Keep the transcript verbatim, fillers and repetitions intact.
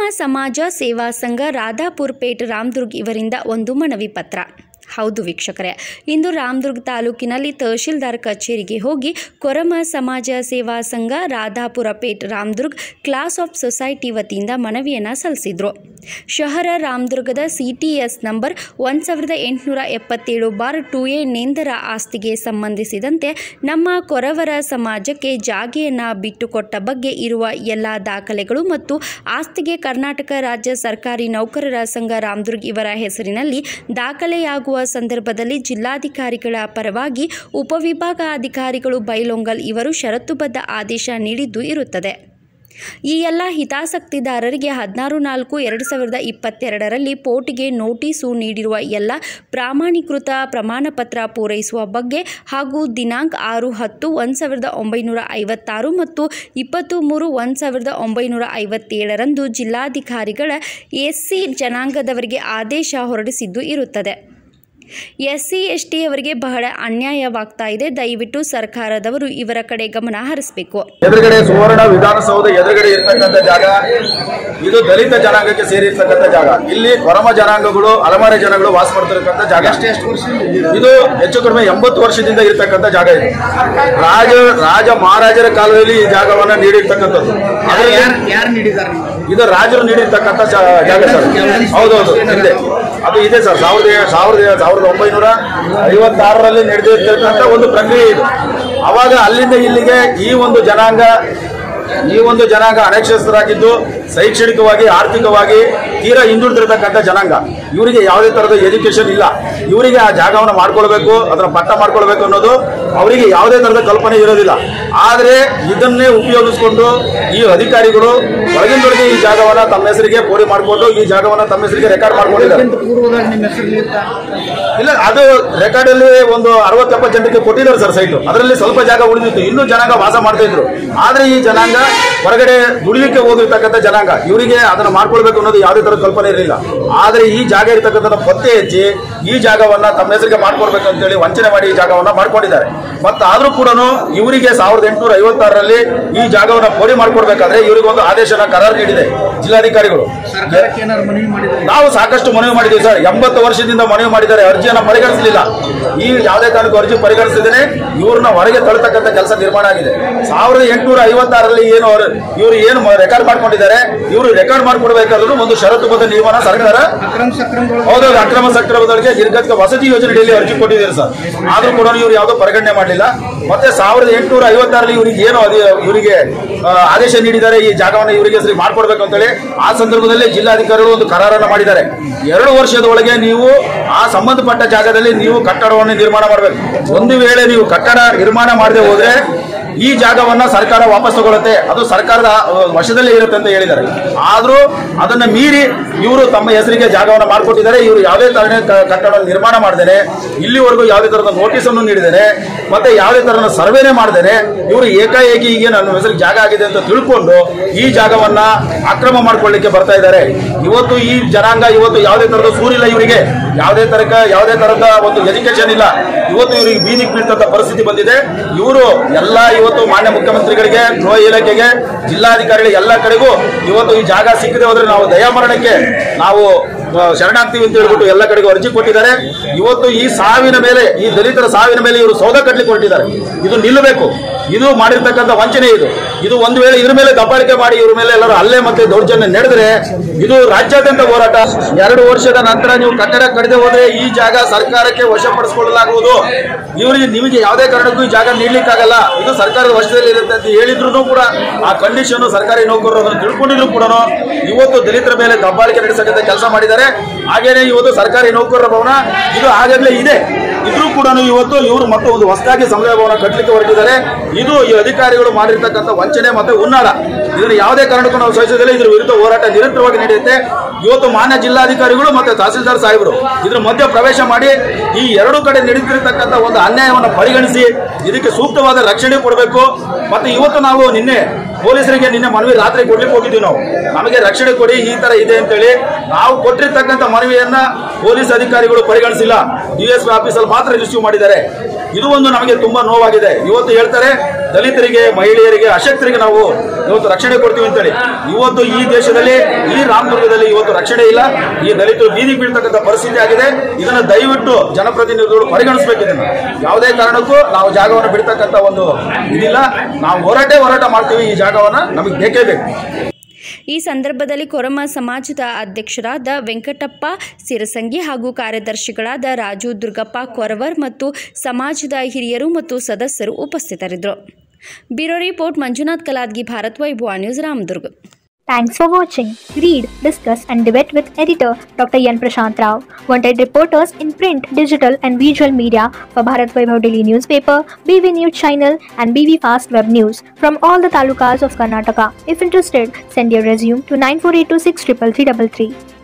ಸಮಾಜ ಸೇವಾ ಸಂಘ ರಾಧಾಪುರ ಪೇಟ್ ರಾಮದುರ್ಗ್ ಇವರಿಂದ ಒಂದು ಮನವಿ ಪತ್ರ. ಹೌದು ವೀಕ್ಷಕರೇ, ಇಂದು ರಾಮದುರ್ಗ್ ತಾಲೂಕಿನಲ್ಲಿ ತಹಶೀಲ್ದಾರ್ ಕಚೇರಿಗೆ ಹೋಗಿ Korama Samaj Seva Sangh Radhapur Pet Ramdurg class of society ವತಿಯಿಂದ ಮನವಿಯನ್ನು ಸಲ್ಲಿಸಿದರು. ಶಹರ ರಾಮದುರ್ಗದ ಸಿ ಟಿ ಎಸ್ ನಂಬರ್ ಒಂದು ಸಾವಿರದ ಎಂಟುನೂರ ಎಪ್ಪತ್ತೇಳು ಬಾರ್ ಟು ಎ ನೇಂದರ ಆಸ್ತಿಗೆ ಸಂಬಂಧಿಸಿದಂತೆ ನಮ್ಮ ಕೊರವರ ಸಮಾಜಕ್ಕೆ ಜಾಗೆಯನ್ನು ಬಿಟ್ಟುಕೊಟ್ಟ ಬಗ್ಗೆ ಇರುವ ಎಲ್ಲ ದಾಖಲೆಗಳು ಮತ್ತು ಆಸ್ತಿಗೆ ಕರ್ನಾಟಕ ರಾಜ್ಯ ಸರ್ಕಾರಿ ನೌಕರರ ಸಂಘ ರಾಮದುರ್ಗ್ ಇವರ ಹೆಸರಿನಲ್ಲಿ ದಾಖಲೆಯಾಗುವ ಸಂದರ್ಭದಲ್ಲಿ ಜಿಲ್ಲಾಧಿಕಾರಿಗಳ ಪರವಾಗಿ ಉಪವಿಭಾಗಾಧಿಕಾರಿಗಳು ಬೈಲೊಂಗಲ್ ಇವರು ಷರತ್ತುಬದ್ಧ ಆದೇಶ ನೀಡಿದ್ದು ಇರುತ್ತದೆ. ಈ ಎಲ್ಲ ಹಿತಾಸಕ್ತಿದಾರರಿಗೆ ಹದಿನಾರು ನಾಲ್ಕು ಎರಡು ಸಾವಿರದ ಇಪ್ಪತ್ತೆರಡರಲ್ಲಿ ಪೋರ್ಟ್ಗೆ ನೋಟಿಸು ನೀಡಿರುವ ಎಲ್ಲ ಪ್ರಾಮಾಣೀಕೃತ ಪ್ರಮಾಣಪತ್ರ ಪೂರೈಸುವ ಬಗ್ಗೆ ಹಾಗೂ ದಿನಾಂಕ ಆರು ಹತ್ತು ಒಂದು ಸಾವಿರದ ಒಂಬೈನೂರ ಐವತ್ತಾರು ಮತ್ತು ಇಪ್ಪತ್ತು ಮೂರು ಒಂದು ಸಾವಿರದ ಒಂಬೈನೂರ ಐವತ್ತೇಳರಂದು ಜಿಲ್ಲಾಧಿಕಾರಿಗಳ ಎಸ್ ಸಿ ಜನಾಂಗದವರಿಗೆ ಆದೇಶ ಹೊರಡಿಸಿದ್ದು ಇರುತ್ತದೆ. ಎಸ್ ಸಿ ಎಸ್ ಟಿ ಅವರಿಗೆ ಬಹಳ ಅನ್ಯಾಯವಾಗ್ತಾ ಇದೆ. ದಯವಿಟ್ಟು ಸರ್ಕಾರದವರು ಇವರ ಕಡೆ ಗಮನ ಹರಿಸಬೇಕು. ಎದುರುಗಡೆ ಸುವರ್ಣ ವಿಧಾನಸೌಧ ಎದುರುಗಡೆ ಇರ್ತಕ್ಕಂಥ ಜಾಗ ಇದು ದಲಿತ ಜನಾಂಗಕ್ಕೆ ಸೇರಿರ್ತಕ್ಕಂಥ ಜಾಗ. ಇಲ್ಲಿ ಕೊರಮ ಜನಾಂಗಗಳು ಅಲೆಮಾರಿ ಜನಗಳು ವಾಸ ಮಾಡ್ತಿರ್ತಕ್ಕಂಥ ಜಾಗ. ಇದು ಹೆಚ್ಚು ಕಡಿಮೆ ಎಂಬತ್ತು ವರ್ಷದಿಂದ ಇರ್ತಕ್ಕಂಥ ಜಾಗ. ಇದು ರಾಜ ರಾಜ ಮಹಾರಾಜರ ಕಾಲದಲ್ಲಿ ಈ ಜಾಗವನ್ನ ನೀಡಿರ್ತಕ್ಕಂಥದ್ದು. ಇದು ರಾಜರು ನೀಡಿರ್ತಕ್ಕಂಥ ಜಾಗ ಸರ್. ಹೌದೌದು, ಇದೆ ಅದು ಇದೆ ಸರ್. ಸಾವಿರದ ಸಾವಿರದ ಸಾವಿರದ ಒಂಬೈನೂರ ಐವತ್ತಾರರಲ್ಲಿ ನಡೆದಿರ್ತಕ್ಕಂಥ ಒಂದು ಪ್ರಕ್ರಿಯೆ ಇದು. ಅವಾಗ ಅಲ್ಲಿಂದ ಇಲ್ಲಿಗೆ ಈ ಒಂದು ಜನಾಂಗ ಈ ಒಂದು ಜನಾಂಗ ಅನಕ್ಷರಸ್ಥರಾಗಿದ್ದು ಶೈಕ್ಷಣಿಕವಾಗಿ ಆರ್ಥಿಕವಾಗಿ ತೀರಾ ಹಿಂದುಳಿದಿರತಕ್ಕಂಥ ಜನಾಂಗ. ಇವರಿಗೆ ಯಾವುದೇ ತರಹದ ಎಜುಕೇಶನ್ ಇಲ್ಲ. ಇವರಿಗೆ ಆ ಜಾಗವನ್ನು ಮಾಡ್ಕೊಳ್ಬೇಕು, ಅದರ ಪಟ್ಟ ಮಾಡ್ಕೊಳ್ಬೇಕು ಅನ್ನೋದು ಅವರಿಗೆ ಯಾವುದೇ ತರಹದ ಕಲ್ಪನೆ ಇರೋದಿಲ್ಲ. ಆದರೆ ಇದನ್ನೇ ಉಪಯೋಗಿಸಿಕೊಂಡು ಈ ಅಧಿಕಾರಿಗಳು ಒಳಗಿಂದೊಳಗೆ ಈ ಜಾಗವನ್ನ ತಮ್ಮ ಹೆಸರಿಗೆ ಪೋಡಿ ಮಾಡಿಕೊಂಡು ಈ ಜಾಗವನ್ನ ತಮ್ಮ ಹೆಸರಿಗೆ ರೆಕಾರ್ಡ್ ಮಾಡ್ಕೊಂಡಿದ್ದಾರೆ. ಇಲ್ಲ, ಅದು ರೆಕಾರ್ಡ್ ಅಲ್ಲಿ ಒಂದು ಅರವತ್ತೆಪ್ಪತ್ತು ಜನರಿಗೆ ಕೊಟ್ಟಿದ್ದಾರೆ ಸರ್ ಸೈಟ್. ಅದರಲ್ಲಿ ಸ್ವಲ್ಪ ಜಾಗ ಉಳಿದಿತ್ತು, ಇನ್ನೂ ಜನಾಂಗ ವಾಸ ಮಾಡ್ತಾ ಇದ್ರು. ಆದ್ರೆ ಈ ಜನಾಂಗ ಹೊರಗಡೆ ದುಡಿಲಿಕ್ಕೆ ಹೋಗಿರ್ತಕ್ಕಂಥ ಜನಾಂಗ. ಇವರಿಗೆ ಅದನ್ನ ಮಾಡ್ಕೊಳ್ಬೇಕು ಅನ್ನೋದು ಯಾವುದೇ ತರ ಕಲ್ಪನೆ ಇರಲಿಲ್ಲ. ಆದ್ರೆ ಈ ಜಾಗ ಇರ್ತಕ್ಕಂಥ ಪತ್ತೆ ಹಚ್ಚಿ ಈ ಜಾಗವನ್ನ ತಮ್ಮ ಹೆಸರಿಗೆ ಮಾಡ್ಕೊಳ್ಬೇಕು ಅಂತೇಳಿ ವಂಚನೆ ಮಾಡಿ ಈ ಜಾಗವನ್ನ ಮಾಡ್ಕೊಂಡಿದ್ದಾರೆ. ಮತ್ತ ಆದ್ರೂ ಕೂಡ ಇವರಿಗೆ ಸಾವಿರದ ಎಂಟುನೂರ ಐವತ್ತಾರರಲ್ಲಿ ಈ ಜಾಗವನ್ನ ಪೋಡಿ ಮಾಡ್ಕೊಡ್ಬೇಕಾದ್ರೆ ಇವರಿಗೆ ಒಂದು ಆದೇಶನ ಕರಾರು ನೀಡಿದೆ ಜಿಲ್ಲಾಧಿಕಾರಿಗಳು. ನಾವು ಸಾಕಷ್ಟು ಮನವಿ ಮಾಡಿದ್ದೀವಿ ಸರ್. ಎಂಬತ್ತು ವರ್ಷದಿಂದ ಮನವಿ ಮಾಡಿದ್ದಾರೆ, ಅರ್ಜಿಯನ್ನ ಪರಿಗಣಿಸಲಿಲ್ಲ. ಈ ಯಾವುದೇ ಕಾರಣಕ್ಕೂ ಅರ್ಜಿ ಪರಿಗಣಿಸಿದ್ದೇನೆ ಇವ್ರನ್ನ ಹೊರಗೆ ತಳ್ತಕ್ಕಂಥ ಕೆಲಸ ನಿರ್ಮಾಣ ಆಗಿದೆ. ಸಾವಿರದ ಎಂಟುನೂರ ಐವತ್ತಾರರಲ್ಲಿ ಏನು ಇವರು ಏನು ರೆಕಾರ್ಡ್ ಮಾಡ್ಕೊಂಡಿದ್ದಾರೆ, ಇವರು ರೆಕಾರ್ಡ್ ಮಾಡ್ಕೊಡ್ಬೇಕಾದ್ರೂ ಒಂದು ಷರತ್ತುಬದ್ಧ ನಿಯಮನ ಸರ್ಕಾರ ಹೌದೌದು ಅಕ್ರಮ ಸಕ್ರಮದೊಳಗೆ ನಿರ್ಗತಿಕ ವಸತಿ ಯೋಜನೆಯಲ್ಲಿ ಅರ್ಜಿ ಕೊಟ್ಟಿದ್ದಾರೆ ಸರ್. ಆದ್ರೂ ಕೂಡ ಇವರು ಯಾವುದೋ ಪರಿಗಣನೆ ಮಾಡಲಿಲ್ಲ. ಮತ್ತೆ ಸಾವಿರದ ಎಂಟುನೂರ ಐವತ್ತಾರಲ್ಲಿ ಇವರಿಗೆ ಏನು ಇವರಿಗೆ ಆದೇಶ ನೀಡಿದ್ದಾರೆ ಈ ಜಾಗವನ್ನು ಇವರಿಗೆ ಸರಿ ಮಾಡ್ಕೊಡ್ಬೇಕು ಅಂತೇಳಿ ಆ ಸಂದರ್ಭದಲ್ಲಿ ಜಿಲ್ಲಾಧಿಕಾರಿಗಳು ಒಂದು ಕರಾರನ್ನ ಮಾಡಿದ್ದಾರೆ. ಎರಡು ವರ್ಷದ ಒಳಗೆ ನೀವು ಆ ಸಂಬಂಧಪಟ್ಟ ಜಾಗದಲ್ಲಿ ನೀವು ಕಟ್ಟಡವನ್ನು ನಿರ್ಮಾಣ ಮಾಡಬೇಕು. ಒಂದು ವೇಳೆ ನೀವು ಕಟ್ಟಡ ನಿರ್ಮಾಣ ಮಾಡದೆ ಹೋದ್ರೆ ಈ ಜಾಗವನ್ನ ಸರ್ಕಾರ ವಾಪಸ್ ತಗೊಳುತ್ತೆ, ಅದು ಸರ್ಕಾರದ ವಶದಲ್ಲೇ ಇರುತ್ತೆ ಅಂತ ಹೇಳಿದ್ದಾರೆ. ಆದ್ರೂ ಅದನ್ನ ಮೀರಿ ಇವರು ತಮ್ಮ ಹೆಸರಿಗೆ ಜಾಗವನ್ನು ಮಾಡಿಕೊಟ್ಟಿದ್ದಾರೆ. ಇವರು ಯಾವುದೇ ತರಹ ಕಟ್ಟಡ ನಿರ್ಮಾಣ ಮಾಡದೇನೆ ಇಲ್ಲಿವರೆಗೂ ಯಾವುದೇ ತರಹದ ನೋಟಿಸ್ ಅನ್ನು ನೀಡಿದ್ದೇನೆ, ಮತ್ತೆ ಯಾವುದೇ ತರಹದ ಸರ್ವೇನೆ ಮಾಡದೇನೆ ಇವರು ಏಕಾಏಕಿ ಈಗ ನನ್ನ ಹೆಸರಿಗೆ ಜಾಗ ಆಗಿದೆ ಅಂತ ತಿಳ್ಕೊಂಡು ಈ ಜಾಗವನ್ನ ಅಕ್ರಮ ಮಾಡ್ಕೊಳ್ಳಿಕ್ಕೆ ಬರ್ತಾ ಇದ್ದಾರೆ. ಇವತ್ತು ಈ ಜನಾಂಗ ಇವತ್ತು ಯಾವುದೇ ತರಹದ ಸೂರಿಲ್ಲ, ಇವರಿಗೆ ಯಾವುದೇ ತರಕ ಯಾವುದೇ ತರಹದ ಒಂದು ಎಜುಕೇಶನ್ ಇಲ್ಲ. ಇವತ್ತು ಇವರಿಗೆ ಬೀದಿಗೆ ಬೀಳ್ತಕ್ಕಂಥ ಪರಿಸ್ಥಿತಿ ಬಂದಿದೆ. ಇವರು ಎಲ್ಲ ಇವತ್ತು ಮಾನ್ಯ ಮುಖ್ಯಮಂತ್ರಿಗಳಿಗೆ, ಗೃಹ ಇಲಾಖೆಗೆ, ಜಿಲ್ಲಾಧಿಕಾರಿಗಳಿಗೆ ಎಲ್ಲ ಕಡೆಗೂ ಇವತ್ತು ಈ ಜಾಗ ಸಿಕ್ಕದೆ ಹೋದ್ರೆ ನಾವು ದಯಾಮರಣಕ್ಕೆ ನಾವು ಶರಣಾಗ್ತೀವಿ ಅಂತ ಹೇಳ್ಬಿಟ್ಟು ಎಲ್ಲ ಕಡೆಗೂ ಅರ್ಜಿ ಕೊಟ್ಟಿದ್ದಾರೆ. ಇವತ್ತು ಈ ಸಾವಿನ ಮೇಲೆ, ಈ ದಲಿತರ ಸಾವಿನ ಮೇಲೆ ಇವರು ಸೌಧ ಕಟ್ಟಲಿಕ್ಕೆ ಹೊರಟಿದ್ದಾರೆ. ಇದು ನಿಲ್ಲಬೇಕು. ಇದು ಮಾಡಿರ್ತಕ್ಕಂಥ ವಂಚನೆ. ಇದು ಇದು ಒಂದು ವೇಳೆ ಇದ್ರ ಮೇಲೆ ದಬ್ಬಾಳಿಕೆ ಮಾಡಿ ಇವ್ರ ಮೇಲೆ ಎಲ್ಲರೂ ಹಲ್ಲೆ ಮತ್ತೆ ದೌರ್ಜನ್ಯ ನಡೆದ್ರೆ ಇದು ರಾಜ್ಯಾದ್ಯಂತ ಹೋರಾಟ. ಎರಡು ವರ್ಷದ ನಂತರ ನೀವು ಕಟ್ಟಡ ಕಟ್ಟದೆ ಹೋದ್ರೆ ಈ ಜಾಗ ಸರ್ಕಾರಕ್ಕೆ ವಶಪಡಿಸಿಕೊಳ್ಳಲಾಗುವುದು. ಇವರಿಗೆ ನಿಮಗೆ ಯಾವುದೇ ಕಾರಣಕ್ಕೂ ಈ ಜಾಗ ನೀಡಲಿಕ್ಕಾಗಲ್ಲ, ಇದು ಸರ್ಕಾರದ ವಶದಲ್ಲಿ ಇರುತ್ತೆ ಅಂತ ಹೇಳಿದ್ರು ಕೂಡ ಆ ಕಂಡೀಷನ್ ಸರ್ಕಾರಿ ನೌಕರರು ಅದನ್ನು ತಿಳ್ಕೊಂಡಿದ್ರು ಕೂಡ ಇವತ್ತು ದಲಿತರ ಮೇಲೆ ದಬ್ಬಾಳಿಕೆ ನಡೆಸತಕ್ಕಂಥ ಕೆಲಸ ಮಾಡಿದ್ದಾರೆ. ಹಾಗೇನೆ ಇವತ್ತು ಸರ್ಕಾರಿ ನೌಕರರ ಭವನ ಇದು ಆಗಾಗಲೇ ಇದೆ, ಇದ್ರೂ ಕೂಡ ಇವತ್ತು ಇವರು ಮತ್ತೆ ಒಂದು ಹೊಸದಾಗಿ ಸಮುದಾಯ ಭವನ ಕಟ್ಟಲಿಕ್ಕೆ ಹೊರಟಿದ್ದಾರೆ. ಇದು ಈ ಅಧಿಕಾರಿಗಳು ಮಾಡಿರ್ತಕ್ಕಂಥ ವಂಚನೆ ಮತ್ತೆ ಉನ್ನಾಳ. ಇದನ್ನು ಯಾವುದೇ ಕಾರಣಕ್ಕೂ ನಾವು ಸಹಿಸೋದಿಲ್ಲ. ಇದ್ರ ವಿರುದ್ಧ ಹೋರಾಟ ನಿರಂತರವಾಗಿ ನಡೆಯುತ್ತೆ. ಇವತ್ತು ಮಾನ್ಯ ಜಿಲ್ಲಾಧಿಕಾರಿಗಳು ಮತ್ತೆ ತಹಸೀಲ್ದಾರ್ ಸಾಹೇಬರು ಇದ್ರ ಮಧ್ಯೆ ಪ್ರವೇಶ ಮಾಡಿ ಈ ಎರಡು ಕಡೆ ನಡೆಯುತ್ತಿರತಕ್ಕಂಥ ಒಂದು ಅನ್ಯಾಯವನ್ನು ಪರಿಗಣಿಸಿ ಇದಕ್ಕೆ ಸೂಕ್ತವಾದ ರಕ್ಷಣೆ ಕೊಡಬೇಕು. ಮತ್ತೆ ಇವತ್ತು ನಾವು ನಿನ್ನೆ ಪೊಲೀಸರಿಗೆ ನಿನ್ನೆ ಮನವಿ ರಾತ್ರಿ ಕೊಡ್ಲಿಕ್ಕೆ ಹೋಗಿದ್ವಿ. ನಾವು ನಮಗೆ ರಕ್ಷಣೆ ಕೊಡಿ, ಈ ತರ ಇದೆ ಅಂತೇಳಿ ನಾವು ಕೊಟ್ಟಿರ್ತಕ್ಕಂಥ ಮನವಿಯನ್ನ ಪೊಲೀಸ್ ಅಧಿಕಾರಿಗಳು ಪರಿಗಣಿಸಿಲ್ಲ. ಡಿ ಎಸ್ ಪಿ ಆಫೀಸಲ್ಲಿ ಮಾತ್ರ ರಿಸೀವ್ ಮಾಡಿದ್ದಾರೆ. ಇದು ಒಂದು ನಮಗೆ ತುಂಬಾ ನೋವಾಗಿದೆ. ಇವತ್ತು ಹೇಳ್ತಾರೆ ದಲಿತರಿಗೆ, ಮಹಿಳೆಯರಿಗೆ, ಅಶಕ್ತರಿಗೆ ನಾವು ಇವತ್ತು ರಕ್ಷಣೆ ಕೊಡ್ತೀವಿ ಅಂತೇಳಿ. ಇವತ್ತು ಈ ದೇಶದಲ್ಲಿ, ಈ ರಾಮದುರ್ಗದಲ್ಲಿ ಇವತ್ತು ರಕ್ಷಣೆ ಇಲ್ಲ. ಈ ದಲಿತರು ಬೀದಿ ಬೀಳ್ತಕ್ಕಂಥ ಪರಿಸ್ಥಿತಿ ಆಗಿದೆ. ಇದನ್ನ ದಯವಿಟ್ಟು ಜನಪ್ರತಿನಿಧಿಗಳು ಪರಿಗಣಿಸಬೇಕು. ಇದನ್ನ ಯಾವುದೇ ಕಾರಣಕ್ಕೂ ನಾವು ಜಾಗವನ್ನು ಬಿಡ್ತಕ್ಕಂಥ ಒಂದು ಇದಿಲ್ಲ. ನಾವು ಹೋರಾಟ ಹೋರಾಟ ಮಾಡ್ತೀವಿ. ಈ ಜಾಗವನ್ನ ನಮಗೆ ಬೇಕೇ ಬೇಕು. ಈ ಸಂದರ್ಭದಲ್ಲಿ ಕೊರಮ ಸಮಾಜದ ಅಧ್ಯಕ್ಷರಾದ ವೆಂಕಟಪ್ಪ ಸಿರಸಂಗಿ ಹಾಗೂ ಕಾರ್ಯದರ್ಶಿಗಳಾದ ರಾಜು ದುರ್ಗಪ್ಪ ಕೊರವರ್ ಮತ್ತು ಸಮಾಜದ ಹಿರಿಯರು ಮತ್ತು ಸದಸ್ಯರು ಉಪಸ್ಥಿತರಿದ್ದರು. Bureau report Manjunath Kaladgi, Bharat Vaibhav news, Ramdurg. Thanks for watching. Read, discuss and debate with editor Doctor Yan Prashant Rao. Wanted reporters in print, digital and visual media for Bharat Vaibhav Daily Newspaper, B V News Channel and B V Fast Web News from all the talukas of Karnataka. If interested, send your resume to nine four eight two six three three three three.